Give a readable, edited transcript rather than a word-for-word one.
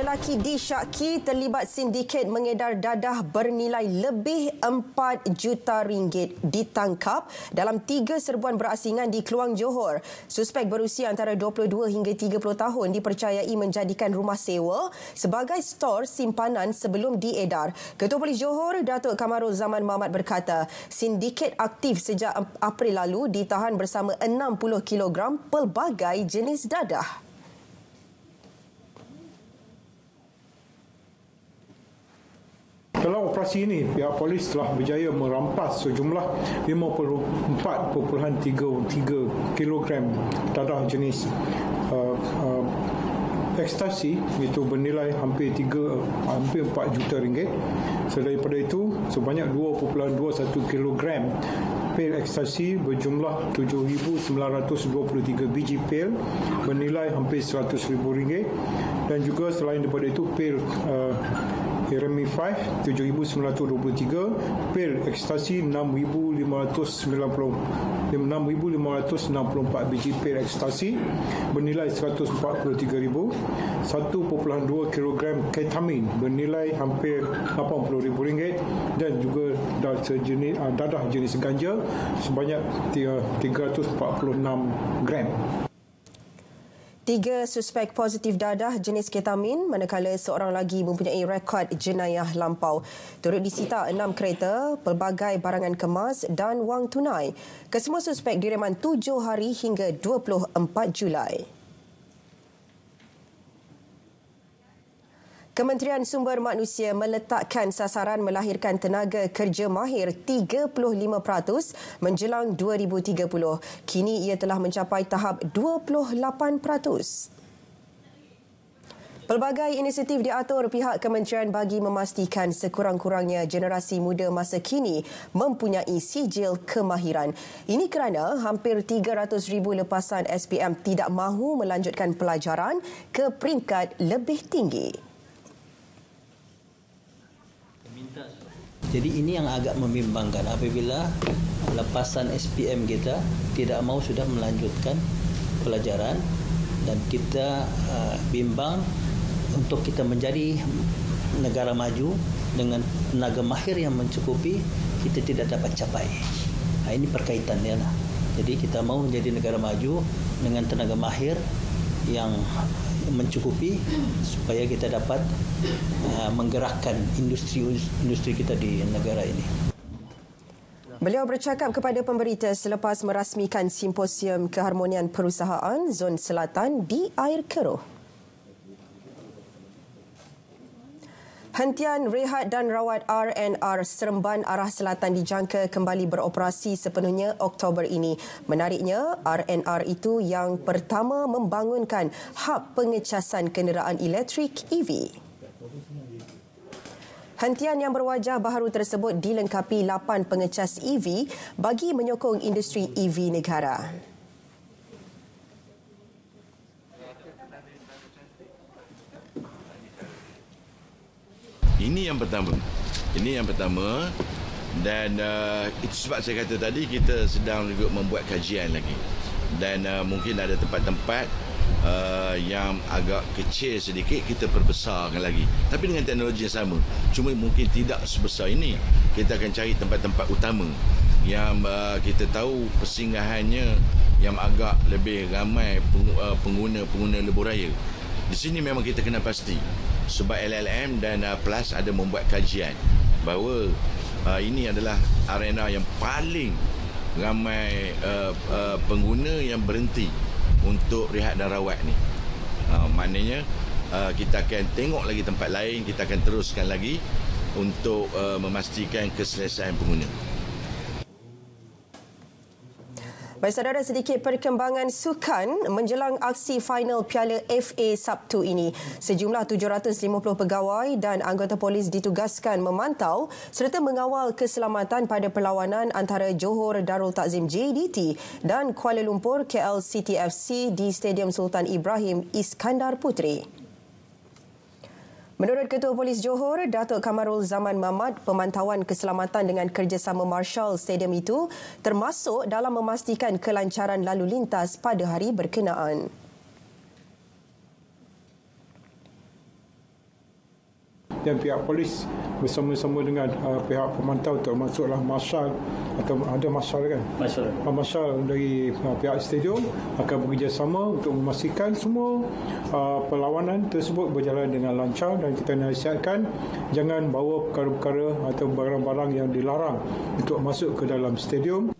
lelaki disyaki terlibat sindiket mengedar dadah bernilai lebih 4 juta ringgit ditangkap dalam 3 serbuan berasingan di Kluang Johor. Suspek berusia antara 22 hingga 30 tahun dipercayai menjadikan rumah sewa sebagai stor simpanan sebelum diedar. Ketua Polis Johor, Datuk Kamarul Zaman Mahmat berkata, sindiket aktif sejak April lalu ditahan bersama 60 kg pelbagai jenis dadah. Dalam operasi ini, pihak polis telah berjaya merampas sejumlah 54.33 kg dadah jenis ekstasi, iaitu bernilai hampir 4 juta ringgit. Selain daripada itu, sebanyak 2.21 kg pil ekstasi berjumlah 7,923 biji pil bernilai hampir RM100,000, dan juga selain daripada itu pil Iremi 5 7,923, pil ekstasi 6,564 biji pil ekstasi bernilai RM143,000, 1.2 kg ketamin bernilai hampir RM80,000, dan juga dadah jenis ganja sebanyak 346 gram. 3 suspek positif dadah jenis ketamin, manakala seorang lagi mempunyai rekod jenayah lampau. Turut disita 6 kereta, pelbagai barangan kemas dan wang tunai. Kesemua suspek direman 7 hari hingga 24 Julai. Kementerian Sumber Manusia meletakkan sasaran melahirkan tenaga kerja mahir 35% menjelang 2030. Kini ia telah mencapai tahap 28%. Pelbagai inisiatif diatur pihak kementerian bagi memastikan sekurang-kurangnya generasi muda masa kini mempunyai sijil kemahiran. Ini kerana hampir 300,000 lepasan SPM tidak mahu melanjutkan pelajaran ke peringkat lebih tinggi. Jadi ini yang agak membimbangkan apabila lepasan SPM kita tidak mau sudah melanjutkan pelajaran, dan kita bimbang untuk kita menjadi negara maju dengan tenaga mahir yang mencukupi, kita tidak dapat capai. Ini perkaitannya lah. Jadi kita mau menjadi negara maju dengan tenaga mahir yang mencukupi supaya kita dapat menggerakkan industri kita di negara ini. Beliau bercakap kepada pemberita selepas merasmikan Simposium Keharmonian Perusahaan Zon Selatan di Air Keroh. Hentian rehat dan rawat RNR Seremban Arah Selatan dijangka kembali beroperasi sepenuhnya Oktober ini. Menariknya, RNR itu yang pertama membangunkan hub pengecasan kenderaan elektrik EV. Hentian yang berwajah baharu tersebut dilengkapi 8 pengecas EV bagi menyokong industri EV negara. Ini yang pertama, dan itu sebab saya kata tadi kita sedang juga membuat kajian lagi, dan mungkin ada tempat-tempat yang agak kecil sedikit kita perbesarkan lagi, tapi dengan teknologi yang sama, cuma mungkin tidak sebesar ini. Kita akan cari tempat-tempat utama yang kita tahu persinggahannya yang agak lebih ramai pengguna lebuh raya. Di sini memang kita kena pasti, sebab LLM dan PLUS ada membuat kajian bahawa ini adalah arena yang paling ramai pengguna yang berhenti untuk rehat dan rawat ni. Maknanya kita akan tengok lagi tempat lain, kita akan teruskan lagi untuk memastikan keselesaan pengguna. Baik saudara, sedikit perkembangan sukan menjelang aksi final Piala FA Sabtu ini. Sejumlah 750 pegawai dan anggota polis ditugaskan memantau serta mengawal keselamatan pada perlawanan antara Johor Darul Takzim JDT dan Kuala Lumpur KL City FC di Stadium Sultan Ibrahim Iskandar Puteri. Menurut Ketua Polis Johor, Datuk Kamarul Zaman Mahmat, pemantauan keselamatan dengan kerjasama Marshal Stadium itu termasuk dalam memastikan kelancaran lalu lintas pada hari berkenaan. dan pihak polis bersama-sama dengan pihak pemantau termasuklah marshal atau ada marshal kan? Marshal dari pihak stadium akan bekerjasama untuk memastikan semua perlawanan tersebut berjalan dengan lancar, dan kita nasihatkan jangan bawa perkara-perkara atau barang-barang yang dilarang untuk masuk ke dalam stadium.